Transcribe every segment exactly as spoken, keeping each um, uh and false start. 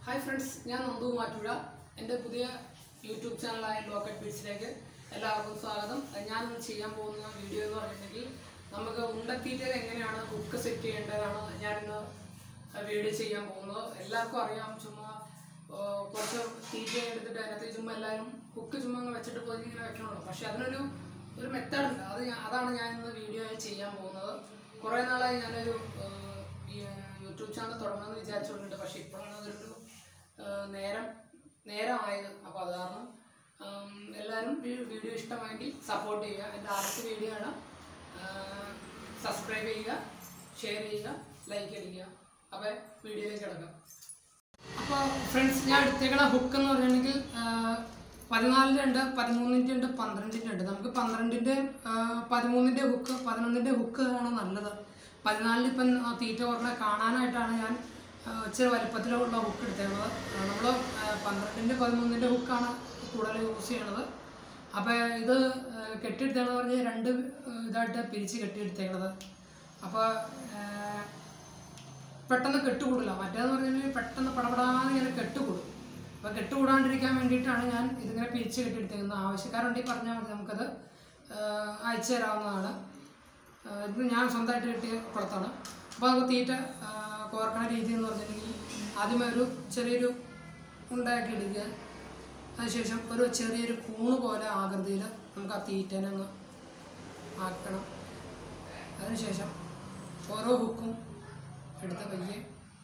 Hi friends, I am Nandu Matula. In the YouTube channel, I am Locket Bits. I am Sagadam. I am Chiam Bona video. Namaka Unda Peter and Hook City and Yarana video Chiam Bono, Ella Koream Chuma, Kosa T J and the Dynatizum, Hookismang, Vegetable, Pashadanu, the method, other than the video Chiam Bono, Corona YouTube channel, Torman is actually the Paship. നേരം നേരമായത് അപ്പോൾ അതാണ് എല്ലാവരും video ഇഷ്ടമായെങ്കിൽ support ചെയ്യുക എൻ്റെ ആദ്യത്തെ video ആണ് subscribe ചെയ്യുക ഷെയർ ചെയ്യുക ലൈക്ക് അടിക്കുക അപ്പോൾ വീഡിയോയിലേക്ക് കിടക്കാം അപ്പോൾ ഫ്രണ്ട്സ് ഞാൻ എടുത്തേക്കണ ഹുക്ക് എന്ന് പറഞ്ഞിട്ടുണ്ടെങ്കിൽ പതിനാലിൻ്റെ ഉണ്ട് പതിമൂന്നിൻ്റെ ഉണ്ട് പന്ത്രണ്ടിൻ്റെ ഉണ്ട് നമുക്ക് പന്ത്രണ്ടിൻ്റെ പതിമൂന്നിൻ്റെ ഹുക്ക് പതിനൊന്നിൻ്റെ ഹുക്ക് ആണ് നല്ലത് പതിനാലിന് ഇപ്പം തീറ്റ കുറഞ്ഞ കാണാനായിട്ടാണ് ഞാൻ ഇച്ചിരി വലുപ്പത്തിലുള്ള ഹുക്ക് എടുത്തേക്കുന്നത് നമ്മൾ പന്ത്രണ്ടിൻ്റെ പതിമൂന്നിൻ്റെ ഹുക്കാണ് കൂടുതൽ യൂസ് ചെയ്യണത് അപ്പോൾ ഇത് കെട്ടിയെടുത്തേക്കണമെന്ന് പറഞ്ഞാൽ രണ്ട് ഇതായിട്ട് പിരിച്ച് കെട്ടിയെടുത്തേക്കണത് അപ്പോൾ പെട്ടെന്ന് കെട്ടുകൂടില്ല മറ്റേതെന്ന് പറഞ്ഞാൽ പെട്ടെന്ന് പടപടാന്ന് ഇങ്ങനെ കെട്ടുകൂടും അപ്പോൾ കെട്ടുകൂടാണ്ടിരിക്കാൻ വേണ്ടിയിട്ടാണ് ഞാൻ ഇതിങ്ങനെ പിരിച്ച് കെട്ടിയെടുത്തേക്കുന്നത് ആവശ്യക്കാരുണ്ടെങ്കിൽ പറഞ്ഞാൽ മതി നമുക്കത് അയച്ചു തരാവുന്നതാണ് ഇത് ഞാൻ സ്വന്തമായിട്ട് കെട്ടിയ കുളത്താണ് അപ്പോൾ നമുക്ക് തീറ്റ കോർക്കണ രീതി എന്ന് പറഞ്ഞിട്ടുണ്ടെങ്കിൽ ആദ്യമേ ഒരു ചെറിയൊരു ഉണ്ടാക്കി എടുക്കുക അതിനുശേഷം ഒരു ചെറിയൊരു കൂണ് പോലെ ആകൃതിയിൽ നമുക്ക് ആ തീറ്റനെ ഒന്ന് ആക്കണം അതിനുശേഷം ഓരോ ഹുക്കും എടുത്ത പയ്യെ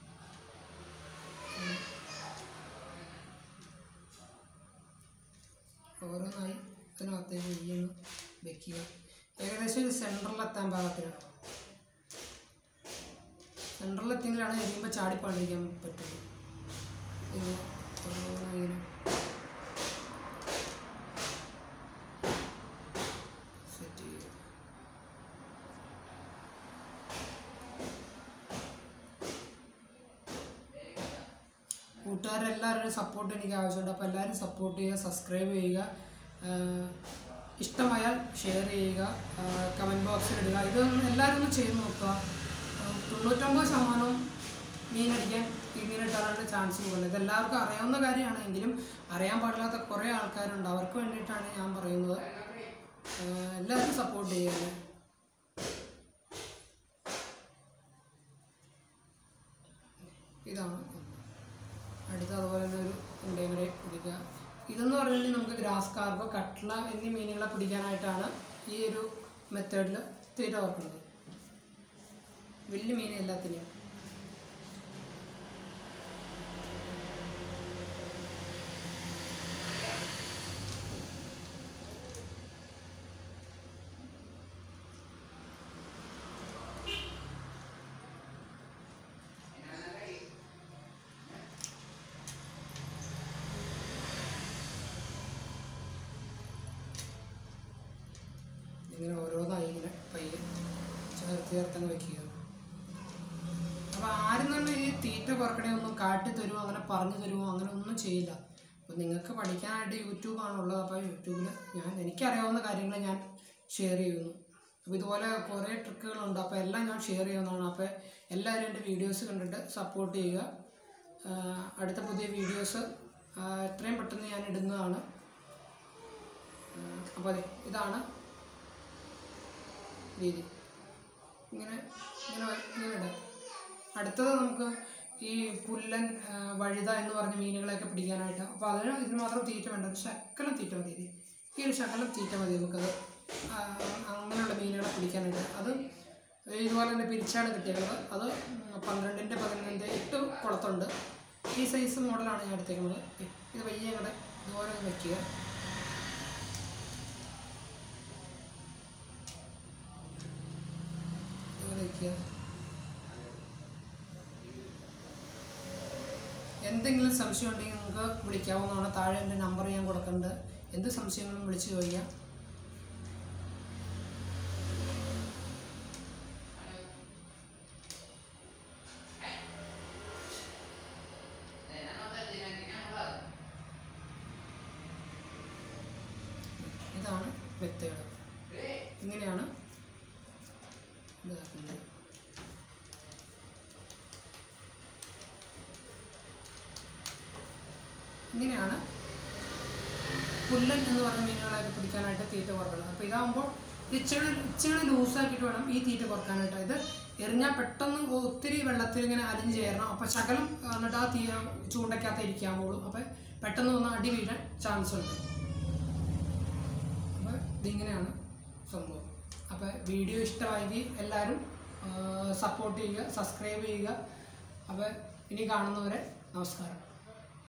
ഓരോന്നായി ഇതിനകത്തേക്ക് പയ്യൊന്ന് വെക്കുക ഏകദേശം ഒരു സെൻറ്ററിലെത്താൻ പാകത്തിലാണ് സെൻറ്ററിലെത്തിയെങ്കിലാണ് എരിയുമ്പോൾ ചാടിപ്പാണ്ടിരിക്കാൻ പറ്റുള്ളൂ ഇങ്ങനെ ഇങ്ങനെ സെറ്റ് ചെയ്യുക കൂട്ടുകാരെല്ലാവരുടെയും സപ്പോർട്ട് എനിക്ക് ആവശ്യമുണ്ട് അപ്പോൾ എല്ലാവരും സപ്പോർട്ട് ചെയ്യുക സബ്സ്ക്രൈബ് ചെയ്യുക ഇഷ്ടമായാൽ ഷെയർ ചെയ്യുക കമൻറ്റ് ബോക്സിൽ ഇടുക ഇതൊന്നും എല്ലാവരും ഒന്ന് ചെയ്ത് നോക്കുക തൊണ്ണൂറ്റൊമ്പത് ശതമാനവും മീനടിക്കാൻ ഇങ്ങനെ ഇട്ടാലാണ് ചാൻസ് കൂടുതൽ ഇതെല്ലാവർക്കും അറിയാവുന്ന കാര്യമാണ് എങ്കിലും അറിയാൻ പാടില്ലാത്ത കുറേ ആൾക്കാരുണ്ട് അവർക്ക് വേണ്ടിയിട്ടാണ് ഞാൻ പറയുന്നത് എല്ലാവരും സപ്പോർട്ട് ചെയ്യുക ഇതാണ് അടുത്ത അതുപോലെ തന്നെ ഒരു ഉണ്ടയും കൂടെ പിടിക്കുക ഇതെന്ന് പറഞ്ഞാൽ നമുക്ക് ഗ്രാസ് കാർപ്പ് കട്ട്ള എന്നീ മീനുകളെ പിടിക്കാനായിട്ടാണ് ഈ ഒരു മെത്തേഡിൽ തീറ്റ ഓർക്കുന്നത് വലിയ മീൻ എല്ലാത്തിനും ഇങ്ങനെ ഓരോന്നായി ഇങ്ങനെ പയ്യെ ചേർത്ത് ചേർത്തങ്ങ് വയ്ക്കുക അപ്പോൾ ആരും തന്നെ ഈ തീറ്റ കുറക്കണേ ഒന്നും കാട്ടി തരുമോ അങ്ങനെ പറഞ്ഞു തരുമോ അങ്ങനെ ഒന്നും ചെയ്യില്ല അപ്പോൾ നിങ്ങൾക്ക് പഠിക്കാനായിട്ട് യൂട്യൂബാണുള്ളത് അപ്പോൾ യൂട്യൂബിൽ ഞാൻ എനിക്കറിയാവുന്ന കാര്യങ്ങൾ ഞാൻ ഷെയർ ചെയ്യുന്നു അപ്പോൾ ഇതുപോലെ കുറേ ട്രിക്കുകളുണ്ട് അപ്പോൾ എല്ലാം ഞാൻ ഷെയർ ചെയ്യുന്നതാണ് അപ്പോൾ എല്ലാവരും എൻ്റെ വീഡിയോസ് കണ്ടിട്ട് സപ്പോർട്ട് ചെയ്യുക അടുത്ത പുതിയ വീഡിയോസ് എത്രയും പെട്ടെന്ന് ഞാൻ ഇടുന്നതാണ് അപ്പോൾ അതെ ഇതാണ് രീതി ഇങ്ങനെ ഇങ്ങനെ ഇങ്ങനെ ഇടാം അടുത്തത് നമുക്ക് ഈ പുല്ലൻ വഴുത എന്ന് പറഞ്ഞ മീനുകളെയൊക്കെ പിടിക്കാനായിട്ട് അപ്പോൾ അതിന് ഇതിന് മാത്രം തീറ്റ വേണ്ട ഒരു ശകലം തീറ്റ മതി ഈ ഒരു ശകലം തീറ്റ മതി നമുക്കത് അങ്ങനെയുള്ള മീനുകളെ പിടിക്കാനായിട്ട് അത് ഇതുപോലെ തന്നെ പിരിച്ചാണ് കിട്ടിയത് അത് പന്ത്രണ്ടിൻ്റെ പതിനൊന്നിൻ്റെ എട്ട് കുളത്തുണ്ട് ഈ സൈസ് മോഡലാണ് ഞാൻ എടുത്തേക്കുന്നത് ഇത് പയ്യെ കൂടെ ഇതുപോലെ വയ്ക്കുക ഇതുപോലെ വയ്ക്കുക എന്തെങ്കിലും സംശയം ഉണ്ടെങ്കിൽ നമുക്ക് വിളിക്കാവുന്നതാണ് താഴെ എൻ്റെ നമ്പർ ഞാൻ കൊടുക്കുന്നുണ്ട് എന്ത് സംശയങ്ങളും വിളിച്ച് ചോദിക്കാം ഇതാണ് മെത്തേഡ് ഇങ്ങനെയാണ് ഇതാക്കുന്നത് ഇങ്ങനെയാണ് പുല്ലൻ എന്ന് പറഞ്ഞ മീനുകളൊക്കെ പിടിക്കാനായിട്ട് തീറ്റ കുറക്കണം. അപ്പോൾ ഇതാകുമ്പോൾ ഇച്ചിരി ഇച്ചിരി ലൂസാക്കിയിട്ട് വേണം ഈ തീറ്റ കുറക്കാനായിട്ട്. ഇത് എറിഞ്ഞാൽ പെട്ടെന്ന് ഒത്തിരി വെള്ളത്തിൽ ഇങ്ങനെ അലിഞ്ഞ് ചേരണം. അപ്പോൾ ശകലം എന്നിട്ട് ആ തീ ചൂണ്ടയ്ക്കകത്ത് ഇരിക്കാൻ പോകും. അപ്പോൾ പെട്ടെന്ന് ഒന്ന് അടി വീഴാൻ ചാൻസ് ഉണ്ട്. അപ്പോൾ ഇതിങ്ങനെയാണ് സംഭവം. അപ്പോൾ വീഡിയോ ഇഷ്ടമായെങ്കിൽ എല്ലാവരും സപ്പോർട്ട് ചെയ്യുക, സബ്സ്ക്രൈബ് ചെയ്യുക. അപ്പോൾ ഇനി കാണുന്നവരെ നമസ്കാരം.